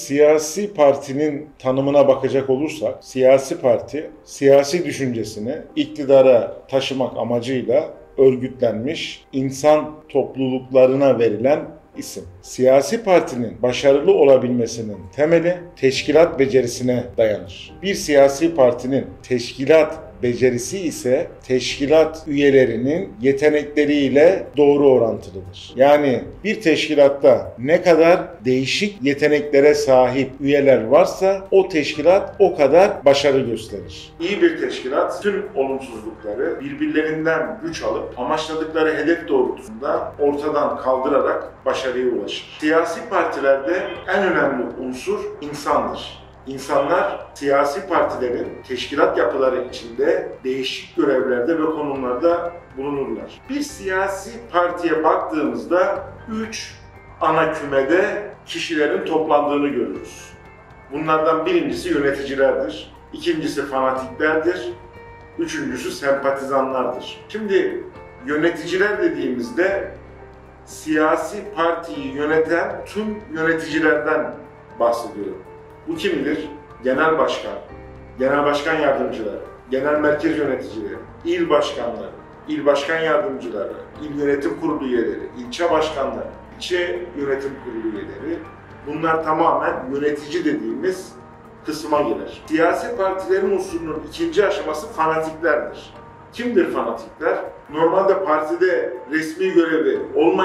siyasi partinin tanımına bakacak olursak, siyasi parti, siyasi düşüncesini iktidara taşımak amacıyla örgütlenmiş insan topluluklarına verilen isim. Siyasi partinin başarılı olabilmesinin temeli teşkilat becerisine dayanır. Bir siyasi partinin teşkilat becerisi ise teşkilat üyelerinin yetenekleriyle doğru orantılıdır. Yani bir teşkilatta ne kadar değişik yeteneklere sahip üyeler varsa o teşkilat o kadar başarı gösterir. İyi bir teşkilat tüm olumsuzlukları birbirlerinden güç alıp amaçladıkları hedef doğrultusunda ortadan kaldırarak başarıya ulaşır. Siyasi partilerde en önemli unsur insandır. İnsanlar siyasi partilerin teşkilat yapıları içinde değişik görevlerde ve konumlarda bulunurlar. Bir siyasi partiye baktığımızda 3 ana kümede kişilerin toplandığını görürüz. Bunlardan birincisi yöneticilerdir, ikincisi fanatiklerdir, üçüncüsü sempatizanlardır. Şimdi yöneticiler dediğimizde siyasi partiyi yöneten tüm yöneticilerden bahsediyorum. Bu kimdir? Genel başkan, genel başkan yardımcıları, genel merkez yöneticileri, il başkanları, il başkan yardımcıları, il yönetim kurulu üyeleri, ilçe başkanları, ilçe yönetim kurulu üyeleri. Bunlar tamamen yönetici dediğimiz kısma girer. Siyasi partilerin unsurunun ikinci aşaması fanatiklerdir. Kimdir fanatikler? Normalde partide resmi görevi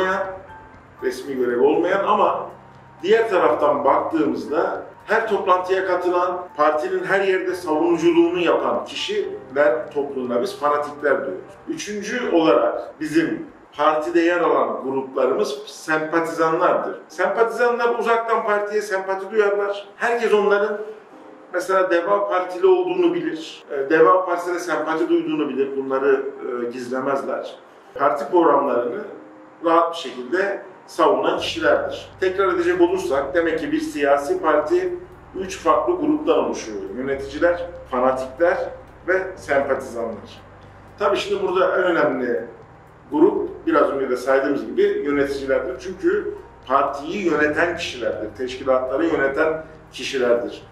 olmayan ama diğer taraftan baktığımızda her toplantıya katılan, partinin her yerde savunuculuğunu yapan kişiler topluluğuna biz fanatikler diyoruz. Üçüncü olarak bizim partide yer alan gruplarımız sempatizanlardır. Sempatizanlar uzaktan partiye sempati duyarlar. Herkes onların mesela Deva Partili olduğunu bilir. Deva Partisi'ne sempati duyduğunu bilir. Bunları gizlemezler. Parti programlarını rahat bir şekilde savunan kişilerdir. Tekrar edecek olursak demek ki bir siyasi parti 3 farklı gruptan oluşuyor. Yöneticiler, fanatikler ve sempatizanlar. Tabii şimdi burada en önemli grup biraz önce de saydığımız gibi yöneticilerdir. Çünkü partiyi yöneten kişilerdir, teşkilatları yöneten kişilerdir.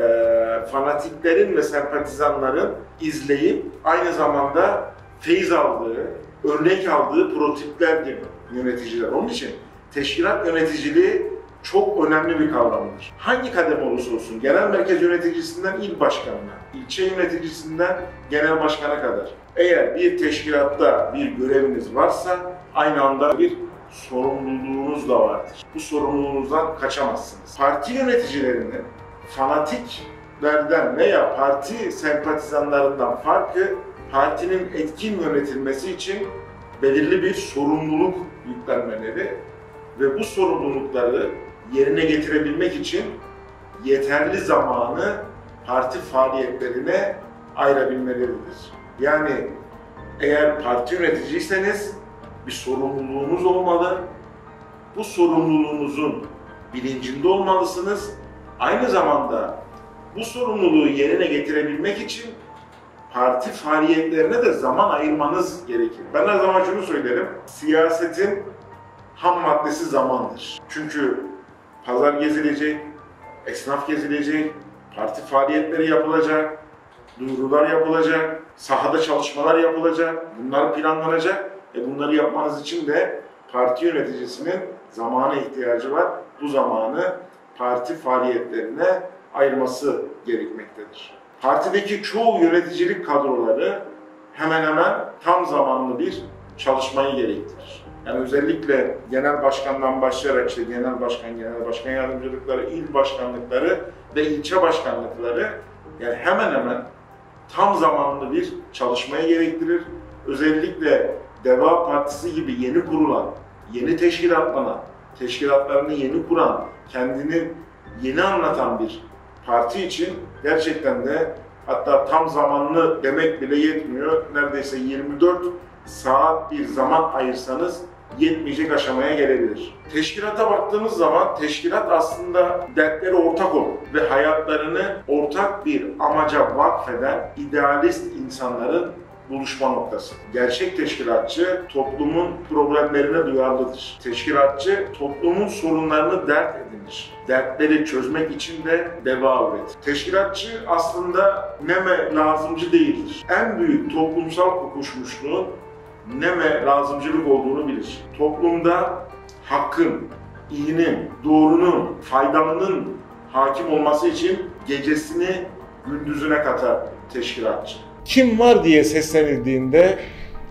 Fanatiklerin ve sempatizanların izleyip aynı zamanda feyiz aldığı, örnek aldığı prototiplerdir yöneticiler. Onun için teşkilat yöneticiliği çok önemli bir kavramdır. Hangi kademe olursa olsun, genel merkez yöneticisinden il başkanına, ilçe yöneticisinden genel başkana kadar. Eğer bir teşkilatta bir göreviniz varsa aynı anda bir sorumluluğunuz da vardır. Bu sorumluluğunuzdan kaçamazsınız. Parti yöneticilerinin fanatiklerden veya parti sempatizanlarından farkı partinin etkin yönetilmesi için belirli bir sorumluluk yüklenmeleri ve bu sorumlulukları yerine getirebilmek için yeterli zamanı parti faaliyetlerine ayırabilmeleridir. Yani eğer parti yöneticiyseniz bir sorumluluğunuz olmalı, bu sorumluluğunuzun bilincinde olmalısınız. Aynı zamanda bu sorumluluğu yerine getirebilmek için parti faaliyetlerine de zaman ayırmanız gerekir. Ben her zaman şunu söylerim, siyasetin ham maddesi zamandır. Çünkü pazar gezilecek, esnaf gezilecek, parti faaliyetleri yapılacak, duyurular yapılacak, sahada çalışmalar yapılacak, bunlar planlanacak. Bunları yapmanız için de parti yöneticisinin zamana ihtiyacı var. Bu zamanı parti faaliyetlerine ayırması gerekmektedir. Partideki çoğu yöneticilik kadroları hemen hemen tam zamanlı bir çalışmayı gerektirir. Yani özellikle genel başkandan başlayarak işte genel başkan yardımcılıkları, il başkanlıkları ve ilçe başkanlıkları yani hemen hemen tam zamanlı bir çalışmayı gerektirir. Özellikle Deva Partisi gibi yeni kurulan, yeni teşkilatlanan, teşkilatlarını yeni kuran, kendini yeni anlatan bir parti için gerçekten de hatta tam zamanlı demek bile yetmiyor. Neredeyse 24 saat bir zaman ayırsanız yetmeyecek aşamaya gelebilir. Teşkilata baktığımız zaman teşkilat aslında dertleri ortak olur ve hayatlarını ortak bir amaca vakfeden idealist insanların buluşma noktası. Gerçek teşkilatçı toplumun problemlerine duyarlıdır. Teşkilatçı toplumun sorunlarını dert edinir. Dertleri çözmek için de deva üretir. Teşkilatçı aslında neme lazımcı değildir. En büyük toplumsal kokuşmuşluğun neme lazımcılık olduğunu bilir. Toplumda hakkın, iyinin, doğrunun, faydalının hakim olması için gecesini gündüzüne katar teşkilatçı. Kim var diye seslenildiğinde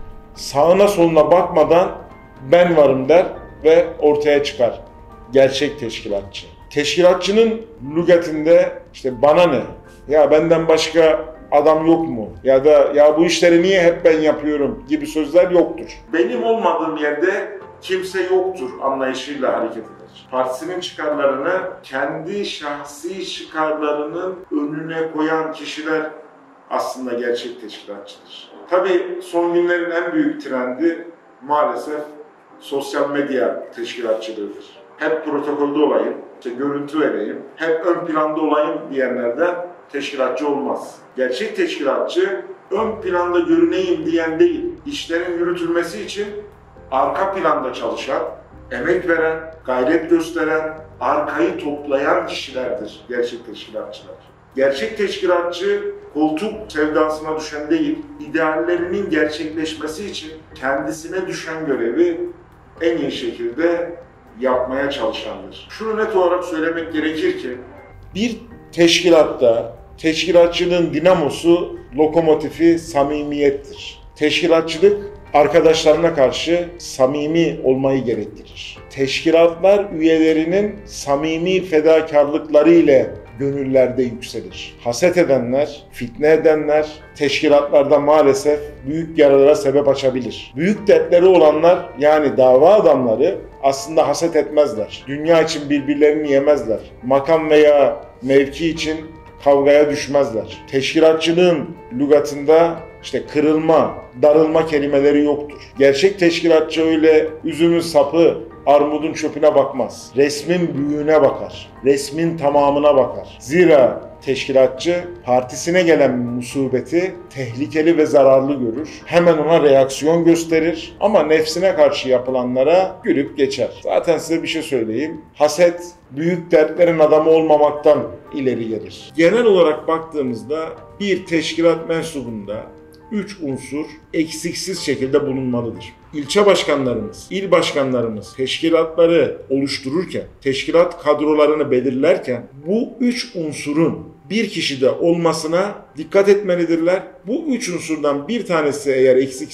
sağına soluna bakmadan ben varım der ve ortaya çıkar gerçek teşkilatçı. Teşkilatçının lügatinde işte bana ne, ya benden başka adam yok mu ya da ya bu işleri niye hep ben yapıyorum gibi sözler yoktur. Benim olmadığım yerde kimse yoktur anlayışıyla hareket eder. Partisinin çıkarlarını kendi şahsi çıkarlarının önüne koyan kişiler aslında gerçek teşkilatçıdır. Tabii son günlerin en büyük trendi maalesef sosyal medya teşkilatçılığıdır. Hep protokolde olayım, işte görüntü vereyim, hep ön planda olayım diyenlerden teşkilatçı olmaz. Gerçek teşkilatçı ön planda görüneyim diyen değil, işlerin yürütülmesi için arka planda çalışan, emek veren, gayret gösteren, arkayı toplayan kişilerdir gerçek teşkilatçılar. Gerçek teşkilatçı koltuk sevdasına düşen değil, ideallerinin gerçekleşmesi için kendisine düşen görevi en iyi şekilde yapmaya çalışandır. Şunu net olarak söylemek gerekir ki, bir teşkilatta teşkilatçılığın dinamosu, lokomotifi samimiyettir. Teşkilatçılık arkadaşlarına karşı samimi olmayı gerektirir. Teşkilatlar üyelerinin samimi fedakarlıkları ile gönüllerde yükselir. Haset edenler, fitne edenler teşkilatlarda maalesef büyük yaralara sebep açabilir. Büyük dertleri olanlar yani dava adamları aslında haset etmezler. Dünya için birbirlerini yemezler. Makam veya mevki için kavgaya düşmezler. Teşkilatçılığın lügatında işte kırılma, darılma kelimeleri yoktur. Gerçek teşkilatçı öyle üzümün sapı, armudun çöpüne bakmaz. Resmin büyüğüne bakar. Resmin tamamına bakar. Zira teşkilatçı partisine gelen musibeti tehlikeli ve zararlı görür. Hemen ona reaksiyon gösterir ama nefsine karşı yapılanlara gülüp geçer. Zaten size bir şey söyleyeyim. Haset büyük dertlerin adamı olmamaktan ileri gelir. Genel olarak baktığımızda bir teşkilat mensubunda 3 unsur eksiksiz şekilde bulunmalıdır. İlçe başkanlarımız, il başkanlarımız teşkilatları oluştururken, teşkilat kadrolarını belirlerken bu 3 unsurun bir kişide olmasına dikkat etmelidirler. Bu 3 unsurdan bir tanesi eğer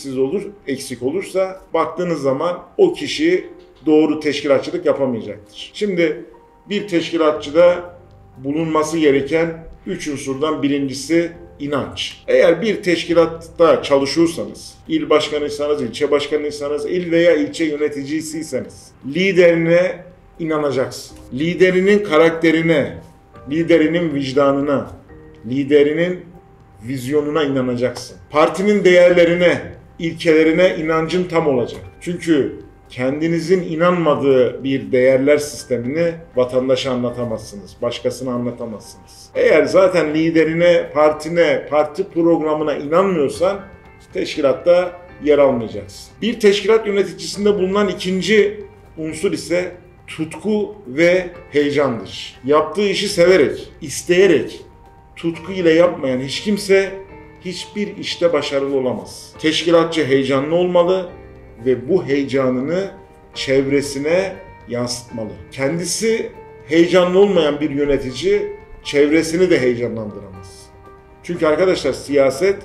eksik olursa baktığınız zaman o kişi doğru teşkilatçılık yapamayacaktır. Şimdi bir teşkilatçıda bulunması gereken 3 unsurdan birincisi İnanç. Eğer bir teşkilatta çalışıyorsanız, il başkanıysanız, ilçe başkanıysanız, il veya ilçe yöneticisiyseniz, liderine inanacaksın. Liderinin karakterine, liderinin vicdanına, liderinin vizyonuna inanacaksın. Partinin değerlerine, ilkelerine inancın tam olacak. Çünkü kendinizin inanmadığı bir değerler sistemini vatandaşa anlatamazsınız, başkasına anlatamazsınız. Eğer zaten liderine, parti programına inanmıyorsan teşkilatta yer almayacaksın. Bir teşkilat yöneticisinde bulunan ikinci unsur ise tutku ve heyecandır. Yaptığı işi severek, isteyerek, tutku ile yapmayan hiç kimse hiçbir işte başarılı olamaz. Teşkilatçı heyecanlı olmalı ve bu heyecanını çevresine yansıtmalı. Kendisi heyecanlı olmayan bir yönetici çevresini de heyecanlandıramaz. Çünkü arkadaşlar siyaset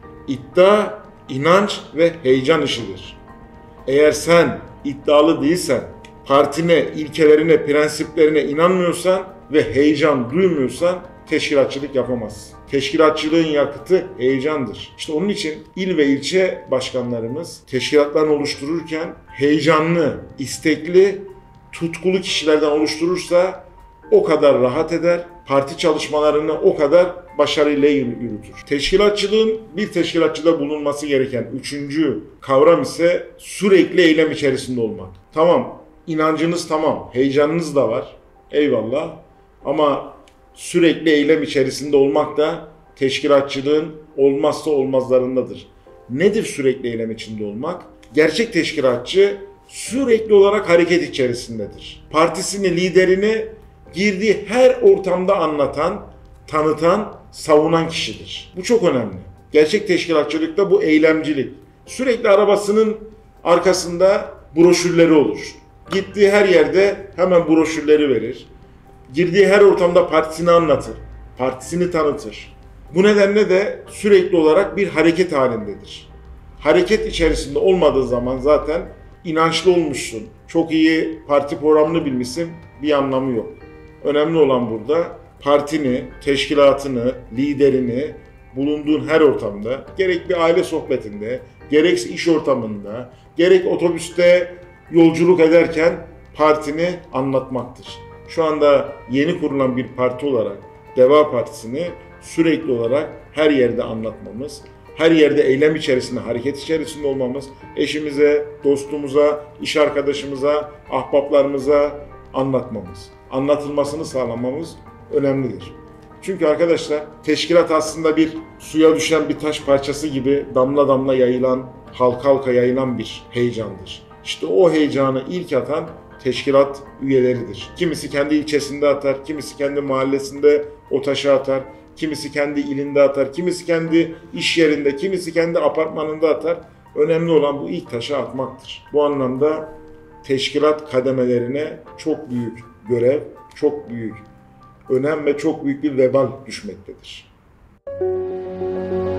iddia, inanç ve heyecan işidir. Eğer sen iddialı değilsen, partine, ilkelerine, prensiplerine inanmıyorsan ve heyecan duymuyorsan teşkilatçılık yapamazsın. Teşkilatçılığın yakıtı heyecandır. İşte onun için il ve ilçe başkanlarımız teşkilatlarını oluştururken heyecanlı, istekli, tutkulu kişilerden oluşturursa o kadar rahat eder, parti çalışmalarını o kadar başarıyla yürütür. Bir teşkilatçıda bulunması gereken üçüncü kavram ise sürekli eylem içerisinde olmak. Tamam, inancınız tamam, heyecanınız da var, eyvallah ama sürekli eylem içerisinde olmak da teşkilatçılığın olmazsa olmazlarındadır. Nedir sürekli eylem içinde olmak? Gerçek teşkilatçı sürekli olarak hareket içerisindedir. Partisini, liderini girdiği her ortamda anlatan, tanıtan, savunan kişidir. Bu çok önemli. Gerçek teşkilatçılıkta bu eylemcilik. Sürekli arabasının arkasında broşürleri olur. Gittiği her yerde hemen broşürleri verir. Girdiği her ortamda partisini anlatır, partisini tanıtır. Bu nedenle de sürekli olarak bir hareket halindedir. Hareket içerisinde olmadığı zaman zaten inançlı olmuşsun, çok iyi parti programını bilmişsin, bir anlamı yok. Önemli olan burada partini, teşkilatını, liderini bulunduğun her ortamda, gerek bir aile sohbetinde, gerekse iş ortamında, gerek otobüste yolculuk ederken partini anlatmaktır. Şu anda yeni kurulan bir parti olarak Deva Partisi'ni sürekli olarak her yerde anlatmamız, her yerde eylem içerisinde, hareket içerisinde olmamız, eşimize, dostumuza, iş arkadaşımıza, ahbaplarımıza anlatmamız, anlatılmasını sağlamamız önemlidir. Çünkü arkadaşlar teşkilat aslında bir suya düşen bir taş parçası gibi damla damla yayılan, halka halka yayılan bir heyecandır. İşte o heyecanı ilk atan teşkilat üyeleridir. Kimisi kendi ilçesinde atar, kimisi kendi mahallesinde o taşı atar, kimisi kendi ilinde atar, kimisi kendi iş yerinde, kimisi kendi apartmanında atar. Önemli olan bu ilk taşı atmaktır. Bu anlamda teşkilat kademelerine çok büyük görev, çok büyük önem ve çok büyük bir vebal düşmektedir.